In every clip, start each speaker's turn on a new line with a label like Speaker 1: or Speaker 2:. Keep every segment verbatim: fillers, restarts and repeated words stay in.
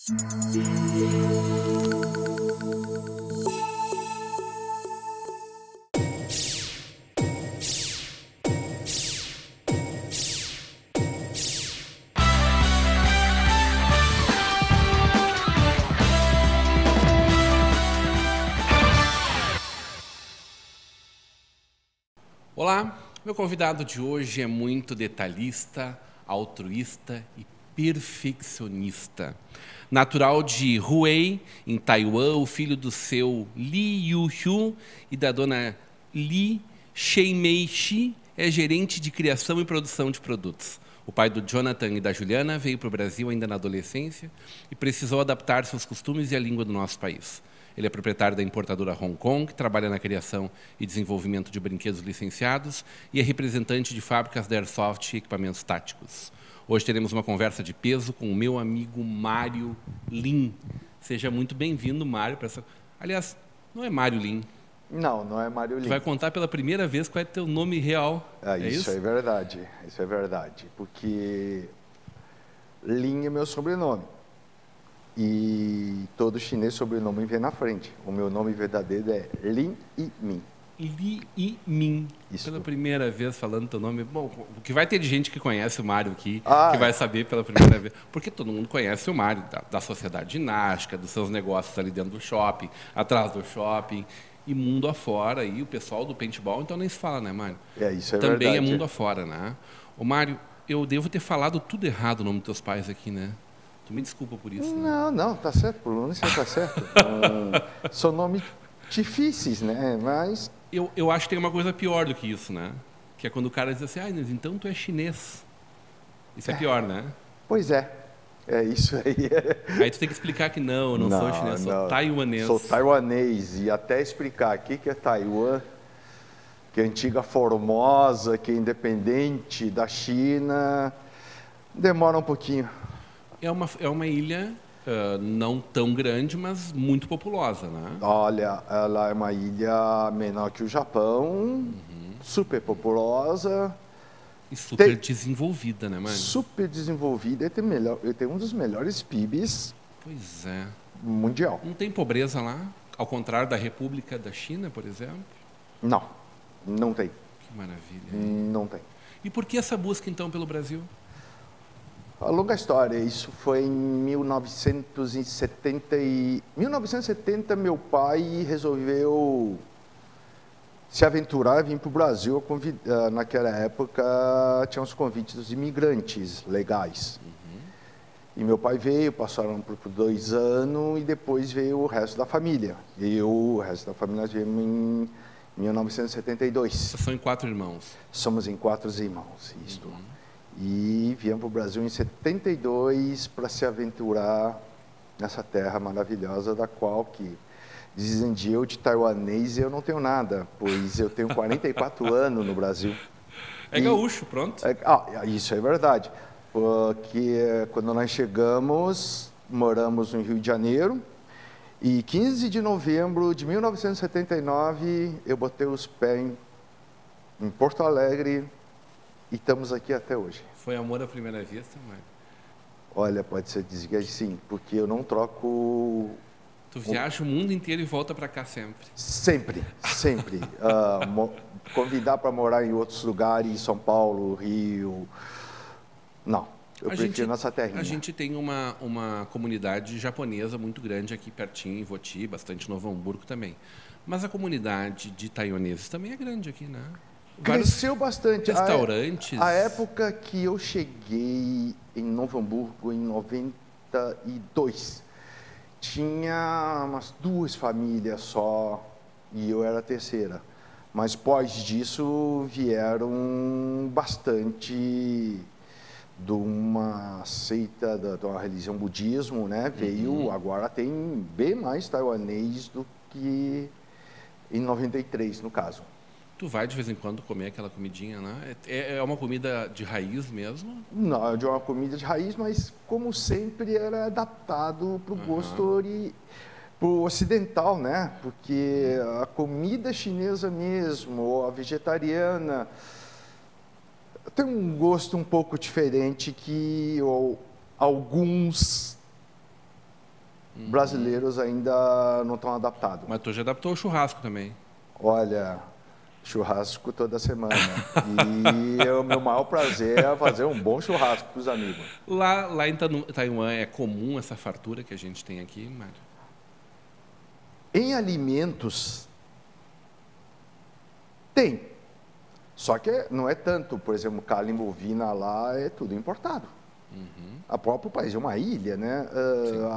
Speaker 1: Olá, meu convidado de hoje é muito detalhista, altruísta e perfeccionista. Natural de Hue, em Taiwan, o filho do seu Li Yuxiu e da dona Li Sheimei-shi é gerente de criação e produção de produtos. O pai do Jonathan e da Juliana veio para o Brasil ainda na adolescência e precisou adaptar-se aos costumes e à língua do nosso país. Ele é proprietário da importadora Hong Kong, que trabalha na criação e desenvolvimento de brinquedos licenciados e é representante de fábricas da Airsoft e equipamentos táticos. Hoje teremos uma conversa de peso com o meu amigo Mário Lin. Seja muito bem-vindo, Mário. Para essa... Aliás, não é Mário Lin.
Speaker 2: Não, não é Mário Lin.
Speaker 1: Tu vai contar pela primeira vez qual é teu nome real.
Speaker 2: Ah,
Speaker 1: é
Speaker 2: isso,
Speaker 1: isso
Speaker 2: é verdade. Isso é verdade. Porque Lin é meu sobrenome. E todo chinês sobrenome vem na frente. O meu nome verdadeiro é Lin Yimin.
Speaker 1: Li Yimin.
Speaker 2: Isso.
Speaker 1: Pela primeira vez falando teu nome. Bom, o que vai ter de gente que conhece o Mário aqui,
Speaker 2: ah,
Speaker 1: que vai saber pela primeira vez. Porque todo mundo conhece o Mário, da, da sociedade ginástica, dos seus negócios ali dentro do shopping, atrás do shopping, e mundo afora. E o pessoal do paintball, então nem se fala, né, Mário?
Speaker 2: É, isso é
Speaker 1: Também
Speaker 2: verdade.
Speaker 1: é mundo afora, né? Ô, Mário, eu devo ter falado tudo errado o nome dos teus pais aqui, né? Tu me desculpa por isso.
Speaker 2: Não,
Speaker 1: né?
Speaker 2: não, tá certo, por onde você tá certo. um, são nomes difíceis, né? Mas.
Speaker 1: Eu, eu acho que tem uma coisa pior do que isso, né? Que é quando o cara diz assim, ah, Inês, então tu é chinês. Isso é pior, né?
Speaker 2: Pois é. É isso aí.
Speaker 1: Aí tu tem que explicar que não, eu não, não sou chinês, sou
Speaker 2: não.
Speaker 1: taiwanês.
Speaker 2: Sou taiwanês. E até explicar aqui que é Taiwan, que é antiga Formosa, que é independente da China, demora um pouquinho.
Speaker 1: É uma, é uma ilha uh, não tão grande, mas muito populosa, né?
Speaker 2: Olha, ela é uma ilha menor que o Japão, uhum. super populosa.
Speaker 1: E super
Speaker 2: tem,
Speaker 1: desenvolvida, né, mano?
Speaker 2: Super desenvolvida e tem, melhor, tem um dos melhores P I Bs
Speaker 1: pois é.
Speaker 2: mundial.
Speaker 1: Não tem pobreza lá? Ao contrário da República da China, por exemplo?
Speaker 2: Não, não tem.
Speaker 1: Que maravilha.
Speaker 2: Não tem.
Speaker 1: E por que essa busca, então, pelo Brasil?
Speaker 2: A longa história, isso foi em mil novecentos e setenta. E... mil novecentos e setenta, meu pai resolveu se aventurar e vir para o Brasil. Convid... Naquela época, tinha uns convites dos imigrantes legais. Uhum. E meu pai veio, passaram por dois anos e depois veio o resto da família. Eu, o resto da família, nós viemos em mil novecentos e setenta e dois.
Speaker 1: Vocês são em quatro irmãos?
Speaker 2: Somos em quatro irmãos, isso.
Speaker 1: Uhum.
Speaker 2: E viemos para o Brasil em setenta e dois para se aventurar nessa terra maravilhosa da qual que dizem de eu de taiwanês eu não tenho nada, pois eu tenho quarenta e quatro anos no Brasil.
Speaker 1: É e, gaúcho, pronto.
Speaker 2: É, ah, isso é verdade, porque quando nós chegamos, moramos no Rio de Janeiro, e quinze de novembro de mil novecentos e setenta e nove eu botei os pés em, em Porto Alegre, e estamos aqui até hoje.
Speaker 1: Foi amor à primeira vista, mãe?
Speaker 2: Olha, pode ser dizer que sim, porque eu não troco...
Speaker 1: Tu viaja o mundo inteiro e volta para cá sempre?
Speaker 2: Sempre, sempre. uh, mo... Convidar para morar em outros lugares, São Paulo, Rio... Não, eu a prefiro gente, nossa terrinha.
Speaker 1: A gente tem uma, uma comunidade japonesa muito grande aqui pertinho, em Voti, bastante Novo Hamburgo também. Mas a comunidade de taiwaneses também é grande aqui, né?
Speaker 2: Cresceu bastante.
Speaker 1: Restaurantes.
Speaker 2: A, a época que eu cheguei em Novo Hamburgo, em noventa e dois, tinha umas duas famílias só e eu era a terceira. Mas, pós disso, vieram bastante de uma seita, de uma religião budismo, né? Veio, uhum. Agora tem bem mais taiwanês do que em noventa e três, no caso.
Speaker 1: Tu vai de vez em quando comer aquela comidinha, né? É, é uma comida de raiz mesmo?
Speaker 2: Não, é de uma comida de raiz, mas como sempre era adaptado para o uhum. gosto ori... pro ocidental, né? Porque a comida chinesa mesmo, ou a vegetariana, tem um gosto um pouco diferente que ou, alguns Uhum. Brasileiros ainda não estão adaptados.
Speaker 1: Mas tu já adaptou o churrasco também.
Speaker 2: Olha, churrasco toda semana. E o meu maior prazer é fazer um bom churrasco para os amigos.
Speaker 1: Lá, lá em Taiwan é comum essa fartura que a gente tem aqui, Mário?
Speaker 2: Em alimentos, tem. Só que não é tanto. Por exemplo, carne bovina lá é tudo importado. Uhum. A próprio país é uma ilha, né? Uh,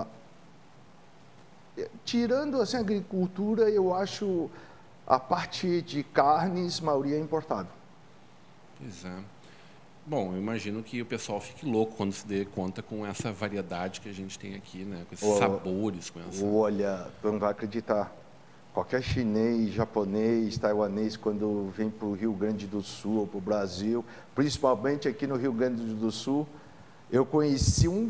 Speaker 2: tirando assim, a agricultura, eu acho a parte de carnes, a maioria é importado.
Speaker 1: Pois é. Bom, eu imagino que o pessoal fique louco quando se dê conta com essa variedade que a gente tem aqui, né? Com esses oh, sabores. Com essa...
Speaker 2: Olha, tu não vai acreditar. Qualquer chinês, japonês, taiwanês, quando vem para o Rio Grande do Sul ou para o Brasil, principalmente aqui no Rio Grande do Sul, eu conheci um,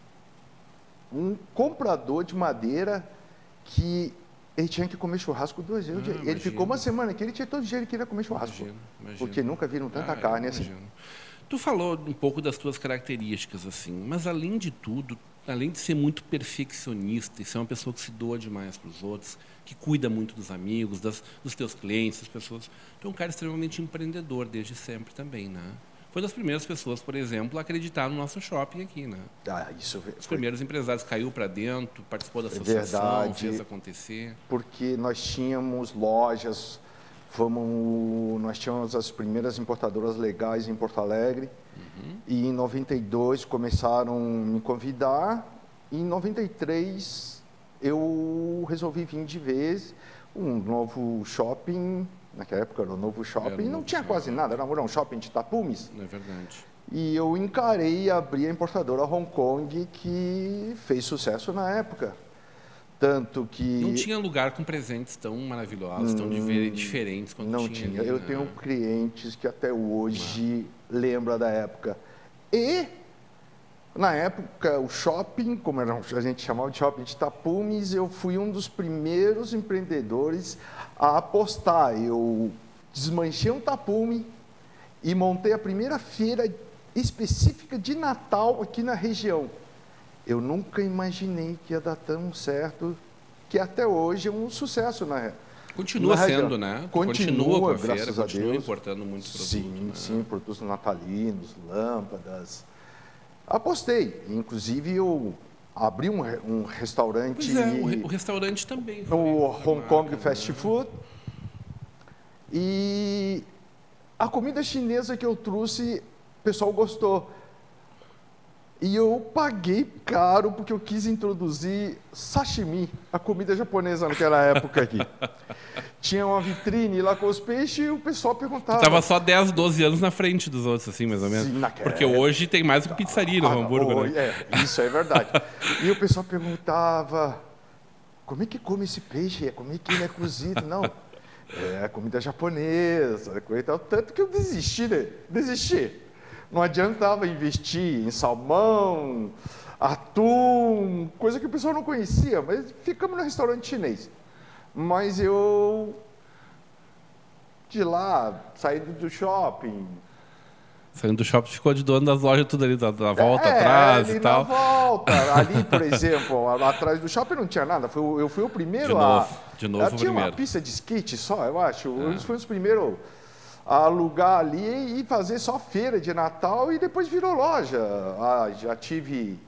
Speaker 2: um comprador de madeira que ele tinha que comer churrasco duas vezes. Ah, ele imagino. Ficou uma semana aqui, ele tinha todo dia ele queria comer churrasco. Imagino, imagino. Porque nunca viram tanta ah, carne assim.
Speaker 1: Tu falou um pouco das tuas características, assim, mas além de tudo, além de ser muito perfeccionista e ser uma pessoa que se doa demais para os outros, que cuida muito dos amigos, das, dos teus clientes, das pessoas, tu é um cara extremamente empreendedor desde sempre também, né? Foi das primeiras pessoas, por exemplo, a acreditar no nosso shopping aqui, né?
Speaker 2: Ah, isso foi...
Speaker 1: Os primeiros empresários caiu para dentro, participou da associação, verdade, fez acontecer.
Speaker 2: Porque nós tínhamos lojas, fomos, nós tínhamos as primeiras importadoras legais em Porto Alegre, uhum. E em noventa e dois começaram a me convidar, e em noventa e três eu resolvi vir de vez, um novo shopping. Naquela época era um novo shopping, é, não tinha shopping. Quase nada, era um shopping de tapumes.
Speaker 1: É verdade.
Speaker 2: E eu encarei e abri a importadora Hong Kong, que fez sucesso na época. Tanto que...
Speaker 1: Não tinha lugar com presentes tão maravilhosos, hum, tão diferentes quanto
Speaker 2: não
Speaker 1: tinha.
Speaker 2: Não tinha. Ali, eu né? tenho clientes que até hoje não. lembram da época. E, na época, o shopping, como era, a gente chamava de shopping de tapumes, eu fui um dos primeiros empreendedores a apostar. Eu desmanchei um tapume e montei a primeira feira específica de Natal aqui na região. Eu nunca imaginei que ia dar tão certo, que até hoje é um sucesso na
Speaker 1: Continua
Speaker 2: na
Speaker 1: sendo,
Speaker 2: região.
Speaker 1: né?
Speaker 2: Continua,
Speaker 1: continua com a
Speaker 2: graças
Speaker 1: feira,
Speaker 2: a
Speaker 1: continua
Speaker 2: Deus.
Speaker 1: importando muitos produtos.
Speaker 2: Sim,
Speaker 1: né?
Speaker 2: sim, produtos natalinos, lâmpadas. Apostei. Inclusive, eu abri um, um restaurante...
Speaker 1: Pois é, o, o restaurante também.
Speaker 2: Foi o Hong Kong marca, Fast né? Food. E a comida chinesa que eu trouxe, o pessoal gostou. E eu paguei caro porque eu quis introduzir sashimi, a comida japonesa naquela época aqui. Tinha uma vitrine lá com os peixes e o pessoal perguntava...
Speaker 1: Estava só dez, doze anos na frente dos outros, assim, mais ou menos.
Speaker 2: Sim, naquela
Speaker 1: porque época. Hoje tem mais do que pizzaria no ah, Hamburgo,
Speaker 2: né? É, isso é verdade. E o pessoal perguntava, como é que come esse peixe? Como é que ele é cozido? Não, é comida japonesa, coisa e tal. Tanto que eu desisti, né? Desisti. Não adiantava investir em salmão, atum, coisa que o pessoal não conhecia, mas ficamos no restaurante chinês. Mas eu, de lá, saindo do shopping...
Speaker 1: Saindo do shopping, ficou de dono das lojas tudo ali, da, da volta,
Speaker 2: é,
Speaker 1: atrás
Speaker 2: ali
Speaker 1: e tal.
Speaker 2: na volta. Ali, por exemplo, lá atrás do shopping não tinha nada. Eu fui o primeiro
Speaker 1: de novo,
Speaker 2: a...
Speaker 1: De novo,
Speaker 2: tinha
Speaker 1: primeiro.
Speaker 2: uma pista de skate só, eu acho.
Speaker 1: Ah.
Speaker 2: Eles foram os primeiros a alugar ali e fazer só feira de Natal e depois virou loja. Ah, já tive...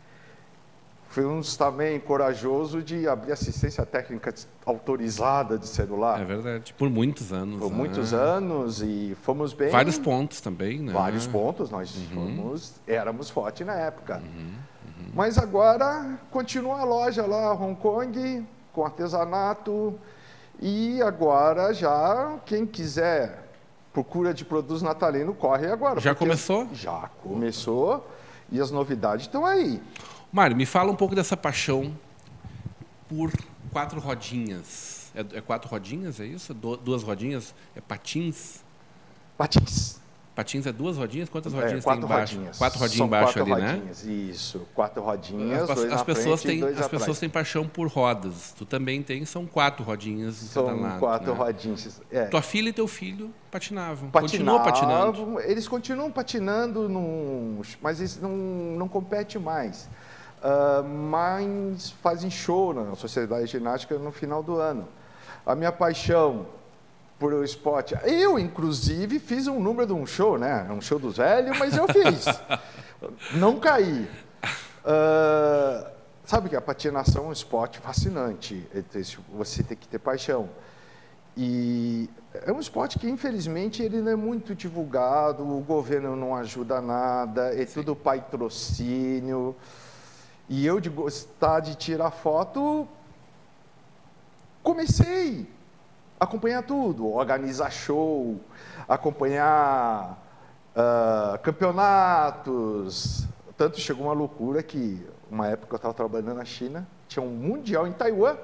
Speaker 2: Fui uns também corajoso de abrir assistência técnica autorizada de celular.
Speaker 1: É verdade, por muitos anos.
Speaker 2: Por
Speaker 1: né?
Speaker 2: muitos anos e fomos bem...
Speaker 1: Vários pontos também, né?
Speaker 2: Vários pontos, nós
Speaker 1: uhum.
Speaker 2: fomos, éramos fortes na época.
Speaker 1: Uhum. Uhum.
Speaker 2: Mas agora continua a loja lá, Hong Kong, com artesanato. E agora já, quem quiser procura de produtos natalinos, corre agora.
Speaker 1: Já começou?
Speaker 2: Já começou e as novidades estão aí.
Speaker 1: Mário, me fala um pouco dessa paixão por quatro rodinhas. É, é quatro rodinhas, é isso? Du duas rodinhas? É patins?
Speaker 2: Patins.
Speaker 1: Patins é duas rodinhas? Quantas
Speaker 2: é,
Speaker 1: rodinhas
Speaker 2: quatro
Speaker 1: tem embaixo?
Speaker 2: Rodinhas.
Speaker 1: Quatro rodinhas
Speaker 2: São
Speaker 1: embaixo
Speaker 2: quatro
Speaker 1: ali,
Speaker 2: rodinhas,
Speaker 1: né?
Speaker 2: Isso, quatro rodinhas,
Speaker 1: as,
Speaker 2: dois
Speaker 1: as
Speaker 2: na
Speaker 1: pessoas
Speaker 2: frente
Speaker 1: têm,
Speaker 2: e dois
Speaker 1: As
Speaker 2: atrás.
Speaker 1: pessoas têm paixão por rodas. Tu também tem, são quatro rodinhas em
Speaker 2: São
Speaker 1: cada lado.
Speaker 2: quatro
Speaker 1: né?
Speaker 2: rodinhas. É.
Speaker 1: Tua filha e teu filho patinavam.
Speaker 2: Patinavam,
Speaker 1: Continuam patinando.
Speaker 2: Eles continuam patinando, num, mas eles não, não competem mais. uh, mas fazem show na Sociedade de Ginástica no final do ano. A minha paixão por o esporte. Eu, inclusive, fiz um número de um show, né? Um show dos velhos, mas eu fiz. Não caí. Uh, sabe que a patinação é um esporte fascinante. Você tem que ter paixão. E é um esporte que, infelizmente, ele não é muito divulgado, o governo não ajuda nada, é tudo patrocínio. E eu, de gostar de tirar foto, comecei a acompanhar tudo, organizar show, acompanhar uh, campeonatos. Tanto chegou uma loucura que, uma época eu estava trabalhando na China, tinha um mundial em Taiwan.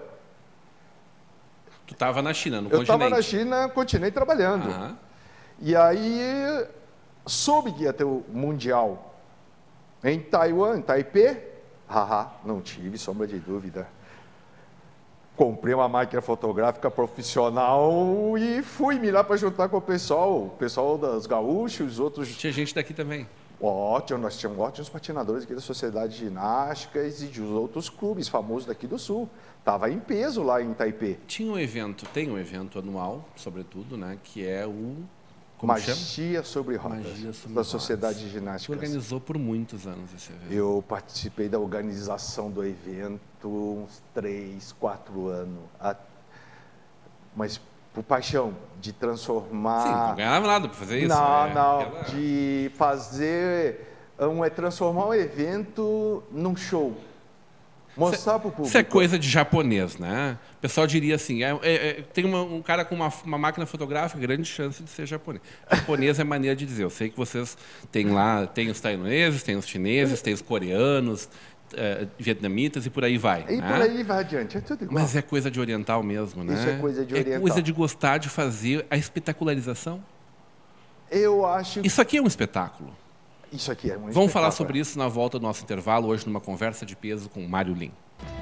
Speaker 1: Tu estava na China, no
Speaker 2: eu
Speaker 1: continente?
Speaker 2: Eu estava na China, continuei trabalhando.
Speaker 1: Uhum.
Speaker 2: E aí, soube que ia ter o mundial em Taiwan, em Taipei. Haha, não tive sombra de dúvida. Comprei uma máquina fotográfica profissional e fui me lá para juntar com o pessoal, o pessoal das gaúchos, os outros...
Speaker 1: Tinha gente daqui também?
Speaker 2: Ótimo, nós tínhamos ótimos patinadores aqui da Sociedade de Ginásticas e de outros clubes famosos daqui do Sul. Estava em peso lá em Taipei.
Speaker 1: Tinha um evento, tem um evento anual, sobretudo, né, que é o...
Speaker 2: Como Magia chama? sobre Rodas,
Speaker 1: Magia sobre
Speaker 2: da Sociedade de Ginásticas.
Speaker 1: Você organizou por muitos anos esse evento.
Speaker 2: Eu participei da organização do evento uns três, quatro anos. Mas por paixão de transformar...
Speaker 1: Sim, não ganhava nada para fazer isso.
Speaker 2: Não,
Speaker 1: é,
Speaker 2: não,
Speaker 1: aquela...
Speaker 2: de fazer... Um, é transformar um evento num show. Mostrar para o público.
Speaker 1: Isso é coisa de japonês, né? O pessoal diria assim, é, é, é, tem uma, um cara com uma, uma máquina fotográfica, grande chance de ser japonês. Japonês é maneira de dizer. Eu sei que vocês têm lá, tem os taiwaneses, tem os chineses, tem os coreanos, é, vietnamitas e por aí vai.
Speaker 2: E
Speaker 1: né?
Speaker 2: por aí vai adiante, é tudo igual.
Speaker 1: Mas é coisa de oriental mesmo, né?
Speaker 2: Isso é coisa de oriental.
Speaker 1: É coisa de gostar de fazer a espetacularização.
Speaker 2: Eu acho...
Speaker 1: Isso aqui é um espetáculo.
Speaker 2: Isso aqui é um
Speaker 1: Vamos falar sobre isso na volta do nosso intervalo, hoje numa conversa de peso com Mário Lim.